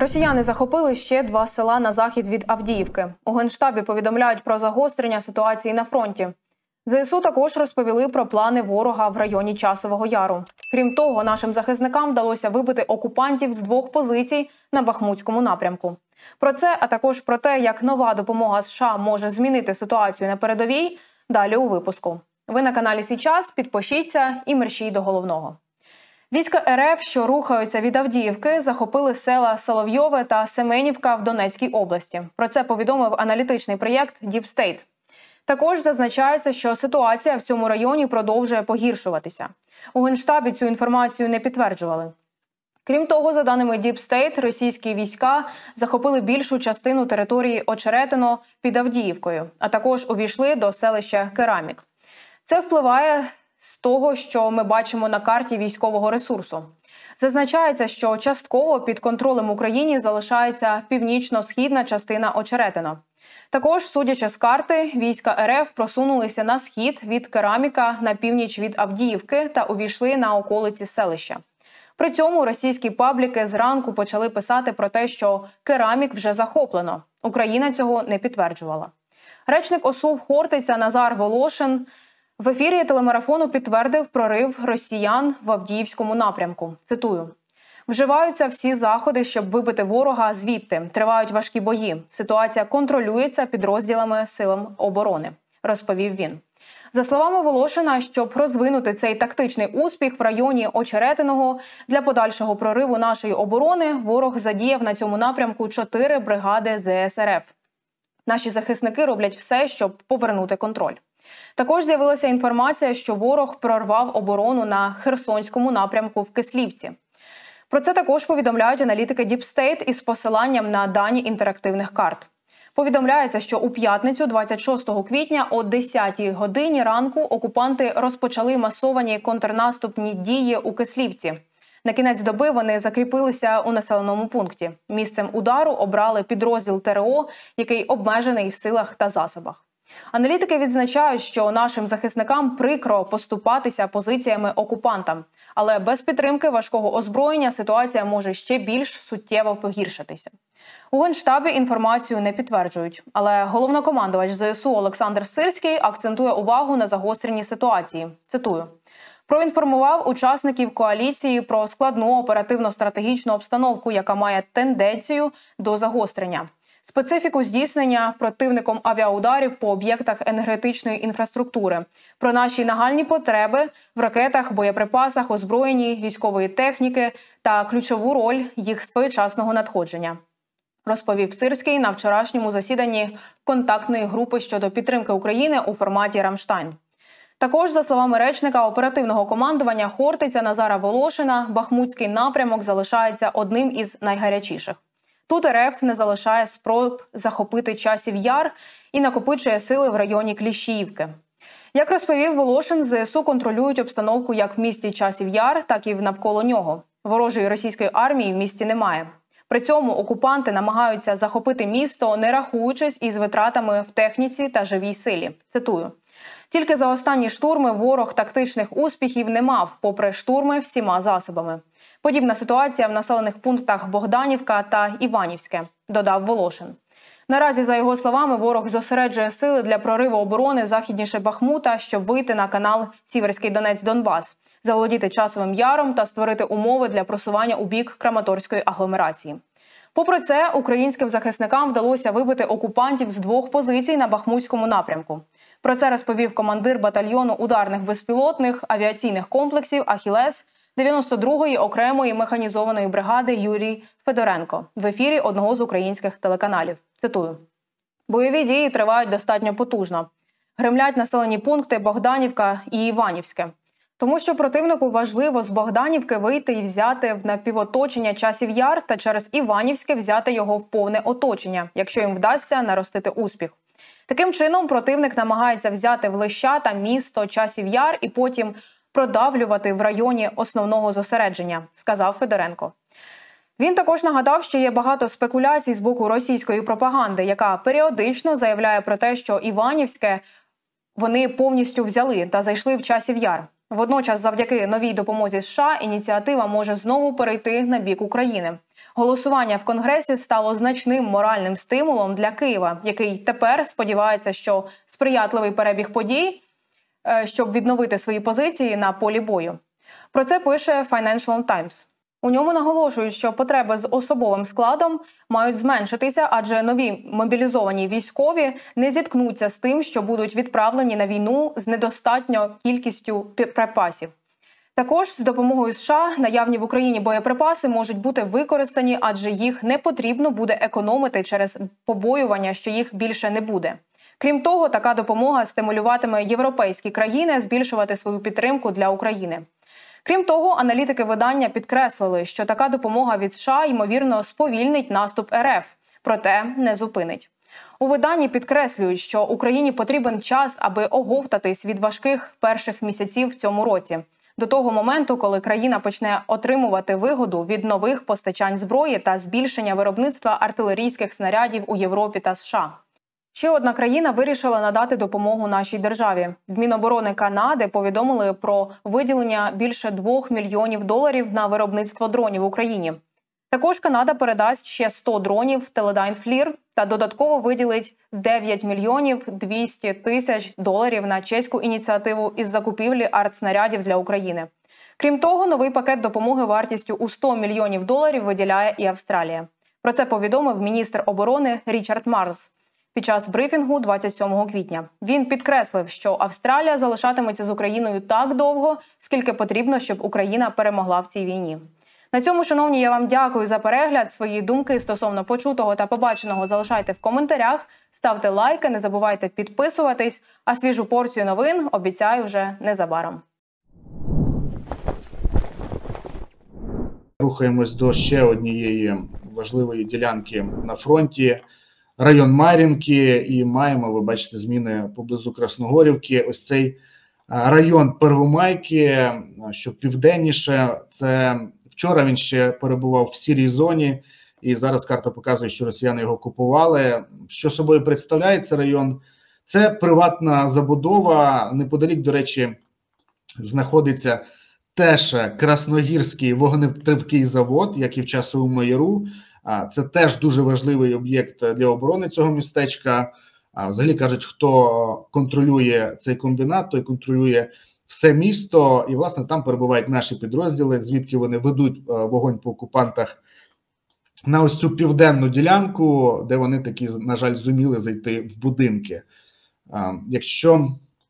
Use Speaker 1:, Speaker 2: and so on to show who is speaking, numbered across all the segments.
Speaker 1: Росіяни захопили ще 2 села на захід від Авдіївки. У Генштабі повідомляють про загострення ситуації на фронті. ЗСУ також розповіли про плани ворога в районі Часового Яру. Крім того, нашим захисникам вдалося вибити окупантів з 2 позицій на Бахмутському напрямку. Про це, а також про те, як нова допомога США може змінити ситуацію на передовій, далі у випуску. Ви на каналі «Січас», підпишіться і мерщій до головного. Війська РФ, що рухаються від Авдіївки, захопили села Соловйове та Семенівка в Донецькій області. Про це повідомив аналітичний проєкт Deep State. Також зазначається, що ситуація в цьому районі продовжує погіршуватися. У Генштабі цю інформацію не підтверджували. Крім того, за даними Deep State, російські війська захопили більшу частину території Очеретино під Авдіївкою, а також увійшли до селища Керамік. Це впливає з того, що ми бачимо на карті військового ресурсу. Зазначається, що частково під контролем України залишається північно-східна частина Очеретино. Також, судячи з карти, війська РФ просунулися на схід від Кераміка на північ від Авдіївки та увійшли на околиці селища. При цьому російські пабліки зранку почали писати про те, що Керамік вже захоплено. Україна цього не підтверджувала. Речник ОСУ в Хортиця Назар Волошин в ефірі телемарафону підтвердив прорив росіян в Авдіївському напрямку. Цитую. «Вживаються всі заходи, щоб вибити ворога звідти. Тривають важкі бої. Ситуація контролюється підрозділами сил оборони», – розповів він. За словами Волошина, щоб розвинути цей тактичний успіх в районі Очеретиного, для подальшого прориву нашої оборони ворог задіяв на цьому напрямку 4 бригади ЗС РФ. Наші захисники роблять все, щоб повернути контроль. Також з'явилася інформація, що ворог прорвав оборону на Херсонському напрямку в Кислівці. Про це також повідомляють аналітики Deep State із посиланням на дані інтерактивних карт. Повідомляється, що у п'ятницю, 26 квітня, о 10-й годині ранку окупанти розпочали масовані контрнаступні дії у Кислівці. На кінець доби вони закріпилися у населеному пункті. Місцем удару обрали підрозділ ТРО, який обмежений в силах та засобах. Аналітики відзначають, що нашим захисникам прикро поступатися позиціями окупантам. Але без підтримки важкого озброєння ситуація може ще більш суттєво погіршитися. У Генштабі інформацію не підтверджують. Але головнокомандувач ЗСУ Олександр Сирський акцентує увагу на загостренні ситуації. Цитую. «Проінформував учасників коаліції про складну оперативно-стратегічну обстановку, яка має тенденцію до загострення. Специфіку здійснення противником авіаударів по об'єктах енергетичної інфраструктури, про наші нагальні потреби в ракетах, боєприпасах, озброєнні, військової техніки та ключову роль їх своєчасного надходження», – розповів Сирський на вчорашньому засіданні контактної групи щодо підтримки України у форматі «Рамштайн». Також, за словами речника оперативного командування Хортиця Назара Волошина, Бахмутський напрямок залишається одним із найгарячіших. Тут РФ не залишає спроб захопити Часів Яр і накопичує сили в районі Кліщіївки. Як розповів Волошин, ЗСУ контролюють обстановку як в місті Часів Яр, так і навколо нього. Ворожої російської армії в місті немає. При цьому окупанти намагаються захопити місто, не рахуючись із витратами в техніці та живій силі. Цитую. «Тільки за останні штурми ворог тактичних успіхів не мав, попри штурми всіма засобами. Подібна ситуація в населених пунктах Богданівка та Іванівське», – додав Волошин. Наразі, за його словами, ворог зосереджує сили для прориву оборони західніше Бахмута, щоб вийти на канал Сіверський Донець-Донбас, заволодіти Часовим Яром та створити умови для просування у бік Краматорської агломерації. Попри це, українським захисникам вдалося вибити окупантів з 2 позицій на Бахмутському напрямку. Про це розповів командир батальйону ударних безпілотних авіаційних комплексів «Ахілес» 92-ї окремої механізованої бригади Юрій Федоренко в ефірі одного з українських телеканалів. Цитую. «Бойові дії тривають достатньо потужно. Гремлять населені пункти Богданівка і Іванівське. Тому що противнику важливо з Богданівки вийти і взяти в напівоточення Часів Яр та через Іванівське взяти його в повне оточення, якщо їм вдасться наростити успіх. Таким чином, противник намагається взяти в лищата місто Часів Яр і потім продавлювати в районі основного зосередження», – сказав Федоренко. Він також нагадав, що є багато спекуляцій з боку російської пропаганди, яка періодично заявляє про те, що Іванівське вони повністю взяли та зайшли в Часів Яр. Водночас, завдяки новій допомозі США, ініціатива може знову перейти на бік України. Голосування в Конгресі стало значним моральним стимулом для Києва, який тепер сподівається, що сприятливий перебіг подій, щоб відновити свої позиції на полі бою. Про це пише Financial Times. У ньому наголошують, що потреби з особовим складом мають зменшитися, адже нові мобілізовані військові не зіткнуться з тим, що будуть відправлені на війну з недостатньою кількістю припасів. Також з допомогою США наявні в Україні боєприпаси можуть бути використані, адже їх не потрібно буде економити через побоювання, що їх більше не буде. Крім того, така допомога стимулюватиме європейські країни збільшувати свою підтримку для України. Крім того, аналітики видання підкреслили, що така допомога від США, ймовірно, сповільнить наступ РФ, проте не зупинить. У виданні підкреслюють, що Україні потрібен час, аби оговтатись від важких перших місяців в цьому році, до того моменту, коли країна почне отримувати вигоду від нових постачань зброї та збільшення виробництва артилерійських снарядів у Європі та США. Ще одна країна вирішила надати допомогу нашій державі. В Міноборони Канади повідомили про виділення більше $2 мільйонів на виробництво дронів в Україні. Також Канада передасть ще 100 дронів Teledyne FLIR та додатково виділить $9 мільйонів 200 тисяч на чеську ініціативу із закупівлі артснарядів для України. Крім того, новий пакет допомоги вартістю у $100 мільйонів виділяє і Австралія. Про це повідомив міністр оборони Річард Марлс під час брифінгу 27 квітня. Він підкреслив, що Австралія залишатиметься з Україною так довго, скільки потрібно, щоб Україна перемогла в цій війні. На цьому, шановні, я вам дякую за перегляд. Свої думки стосовно почутого та побаченого залишайте в коментарях, ставте лайки, не забувайте підписуватись, а свіжу порцію новин обіцяю вже незабаром.
Speaker 2: Рухаємось до ще однієї важливої ділянки на фронті. Район Мар'їнки, і маємо, ви бачите, зміни поблизу Красногорівки. Ось цей район Первомайки, що південніше, це вчора він ще перебував в сірій зоні, і зараз карта показує, що росіяни його окупували. Що собою представляє цей район? Це приватна забудова, неподалік, до речі, знаходиться теж Красногірський вогнетривкий завод, як і в Часовому Яру. Це теж дуже важливий об'єкт для оборони цього містечка. Взагалі кажуть, хто контролює цей комбінат, той контролює все місто. І, власне, там перебувають наші підрозділи, звідки вони ведуть вогонь по окупантах на ось цю південну ділянку, де вони таки, на жаль, зуміли зайти в будинки. Якщо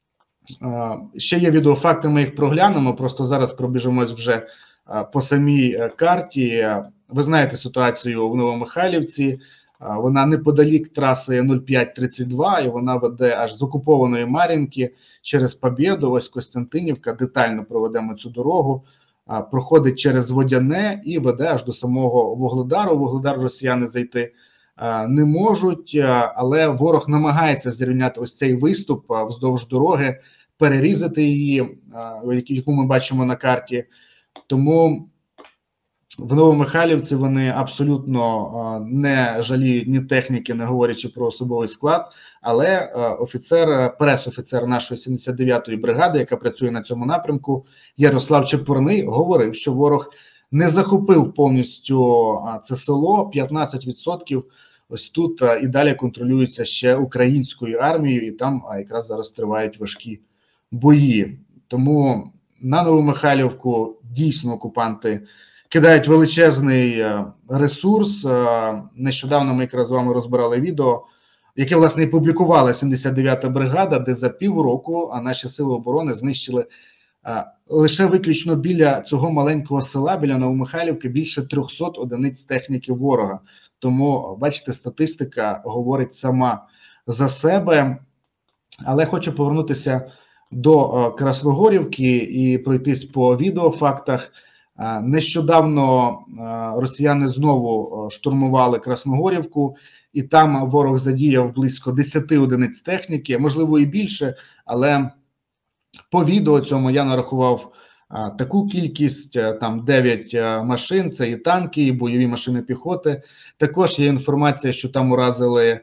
Speaker 2: ще є відеофакти, ми їх проглянемо, просто зараз пробіжимось вже по самій карті. Ви знаєте ситуацію в Новомихайлівці, вона неподалік траси 0532, і вона веде аж з окупованої Мар'їнки через Побєду, ось Костянтинівка, детально проведемо цю дорогу, проходить через Водяне і веде аж до самого Вугледару. Вугледар росіяни зайти не можуть, але ворог намагається зрівняти ось цей виступ вздовж дороги, перерізати її, яку ми бачимо на карті. Тому в Новомихайлівці вони абсолютно не жаліють ні техніки, не говорячи про особовий склад, але прес-офіцер нашої 79-ї бригади, яка працює на цьому напрямку, Ярослав Чепурний, говорив, що ворог не захопив повністю це село, 15% ось тут і далі контролюється ще українською армією, і там якраз зараз тривають важкі бої. Тому на Новомихайлівку дійсно окупанти кидають величезний ресурс. Нещодавно ми якраз з вами розбирали відео, яке, власне, і публікувала 79-та бригада, де за півроку наші сили оборони знищили лише виключно біля цього маленького села, біля Новомихайлівки, більше 300 одиниць техніки ворога. Тому, бачите, статистика говорить сама за себе. Але хочу повернутися до Красногорівки і пройтись по відеофактах. Нещодавно росіяни знову штурмували Красногорівку, і там ворог задіяв близько 10 одиниць техніки, можливо і більше, але по відео цьому я нарахував таку кількість, там 9 машин, це і танки, і бойові машини піхоти. Також є інформація, що там уразили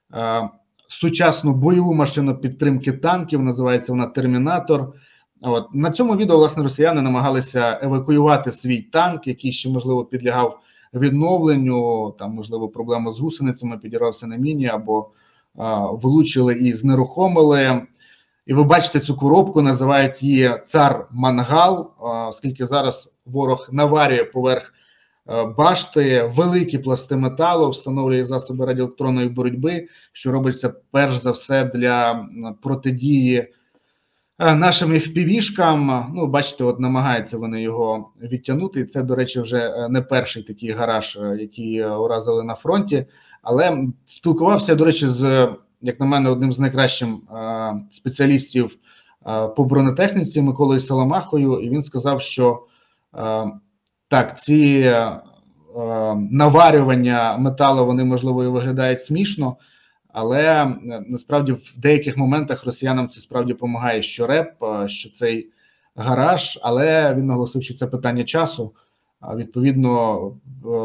Speaker 2: сучасну бойову машину підтримки танків, називається вона «Термінатор». На цьому відео, власне, росіяни намагалися евакуювати свій танк, який ще, можливо, підлягав відновленню, там, можливо, проблема з гусеницями, підірвався на міні, або влучили і знерухомили. І ви бачите цю коробку, називають її «Цар Мангал», оскільки зараз ворог наварює поверх башти великі пласти металу, встановлює засоби радіоелектронної боротьби, що робиться перш за все для протидії нашим FPV-шкам. Ну, бачите, от намагаються вони його відтягнути. І це, до речі, вже не перший такий гараж, який уразили на фронті. Але спілкувався, до речі, з, як на мене, одним з найкращих спеціалістів по бронетехніці Миколою Саламахою, і він сказав, що так, ці наварювання металу, вони, можливо, і виглядають смішно, але насправді в деяких моментах росіянам це справді допомагає, що РЕП, що цей гараж, але він наголосив, що це питання часу. Відповідно,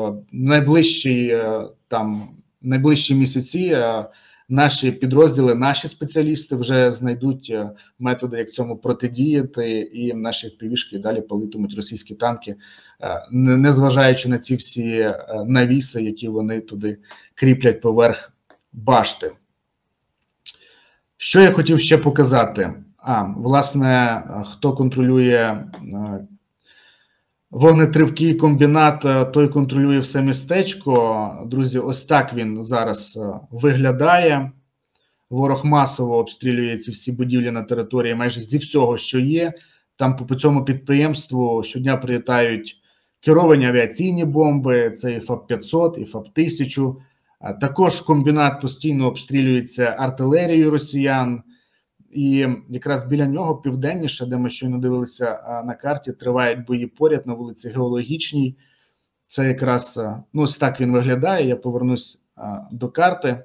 Speaker 2: найближчі місяці наші підрозділи, наші спеціалісти вже знайдуть методи, як цьому протидіяти, і наші FPV-шки далі палитимуть російські танки, незважаючи на ці всі навіси, які вони туди кріплять поверх башти. Що я хотів ще показати? Власне, хто контролює вогнетривкий комбінат, той контролює все містечко. Друзі, ось так він зараз виглядає. Ворог масово обстрілює ці всі будівлі на території майже зі всього, що є. Там по цьому підприємству щодня прилітають керовані авіаційні бомби, це і ФАП-500, і ФАП-1000. Також комбінат постійно обстрілюється артилерією росіян. І якраз біля нього, південніше, де ми щойно дивилися на карті, тривають бої поряд на вулиці Геологічній. Це якраз, ну, ось так він виглядає. Я повернусь до карти.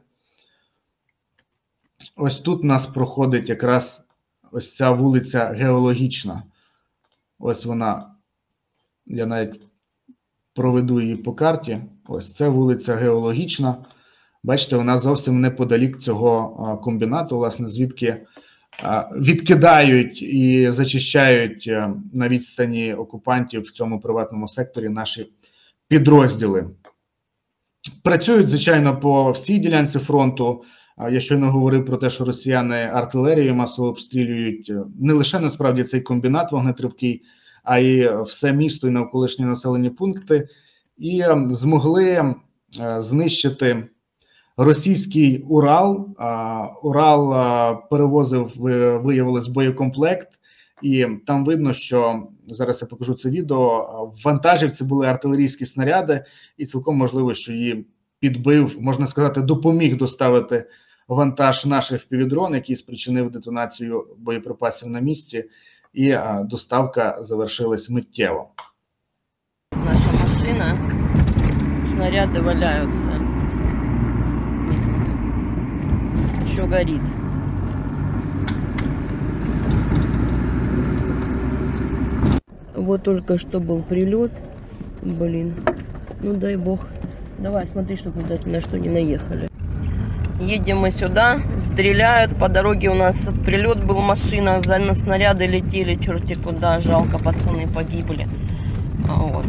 Speaker 2: Ось тут у нас проходить якраз ось ця вулиця Геологічна. Ось вона, я навіть проведу її по карті. Ось це вулиця Геологічна. Бачите, вона зовсім неподалік цього комбінату, власне, звідки відкидають і зачищають на відстані окупантів в цьому приватному секторі наші підрозділи. Працюють, звичайно, по всій ділянці фронту. Я щойно говорив про те, що росіяни артилерією масово обстрілюють не лише, насправді, цей комбінат вогнетривкий, а й все місто і навколишні населені пункти. І змогли знищити російський Урал. Урал перевозив, виявилось, боєкомплект, і там видно, що, зараз я покажу це відео, в вантажівці були артилерійські снаряди, і цілком можливо, що її підбив, можна сказати, допоміг доставити вантаж наш FPV-дрон, який спричинив детонацію боєприпасів на місці, і доставка завершилась миттєво.
Speaker 3: Наша машина, снаряды валяются. Еще горит. Вот только что был прилет. Блин. Ну дай бог. Давай, смотри, чтобы мы на что не наехали. Едем мы сюда, стреляют. По дороге у нас прилет был, машина, на снаряды летели, черти куда. Жалко, пацаны погибли. Вот.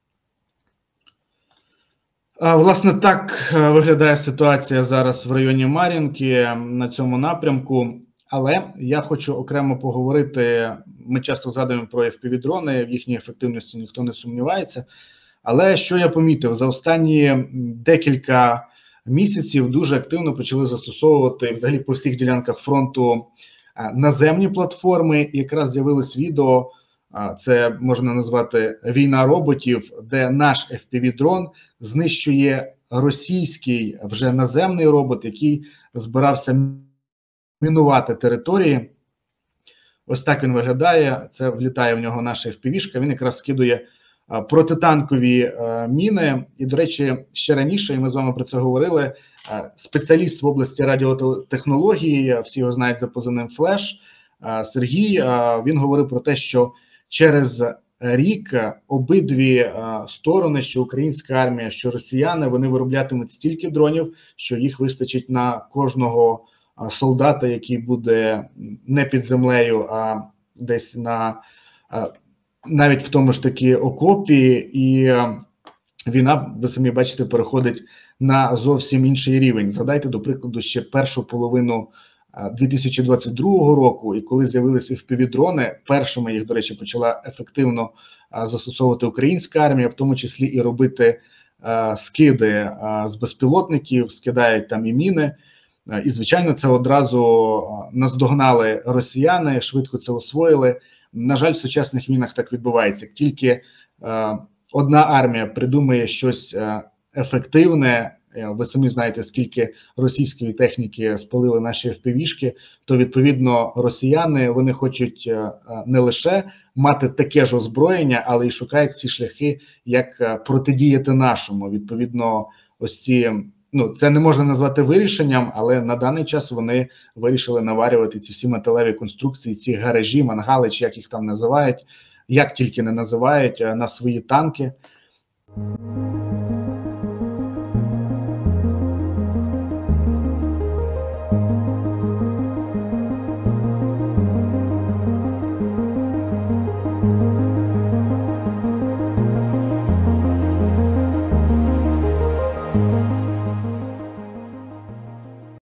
Speaker 2: Власне, так виглядає ситуація зараз в районі Мар'їнки на цьому напрямку. Але я хочу окремо поговорити, ми часто згадуємо про FPV-дрони, в їхній ефективності ніхто не сумнівається. Але що я помітив, за останні декілька місяців дуже активно почали застосовувати взагалі по всіх ділянках фронту наземні платформи. І якраз з'явилось відео, це можна назвати «Війна роботів», де наш FPV-дрон знищує російський вже наземний робот, який збирався мінувати території. Ось так він виглядає. Це влітає в нього наша FPV-шка. Він якраз скидує протитанкові міни. І, до речі, ще раніше, і ми з вами про це говорили, спеціаліст в області радіотехнології, всі його знають за позивним «Флеш», Сергій, він говорив про те, що через рік обидві сторони, що українська армія, що росіяни, вони вироблятимуть стільки дронів, що їх вистачить на кожного солдата, який буде не під землею, а десь навіть в тому ж таки окопі. І війна, ви самі бачите, переходить на зовсім інший рівень. Згадайте, до прикладу, ще першу половину 2022 року, і коли з'явилися FPV-дрони, першими їх, до речі, почала ефективно застосовувати українська армія, в тому числі і робити скиди з безпілотників, скидають там і міни. І, звичайно, це одразу наздогнали росіяни, швидко це освоїли. На жаль, в сучасних війнах так відбувається. Як тільки одна армія придумує щось ефективне, ви самі знаєте, скільки російської техніки спалили наші FPV-шки, то, відповідно, росіяни, вони хочуть не лише мати таке ж озброєння, але й шукають всі шляхи, як протидіяти нашому. Відповідно, ось ці, ну, це не можна назвати вирішенням, але на даний час вони вирішили наварювати ці всі металеві конструкції, ці гаражі, мангали, чи як їх там називають, як тільки не називають, на свої танки.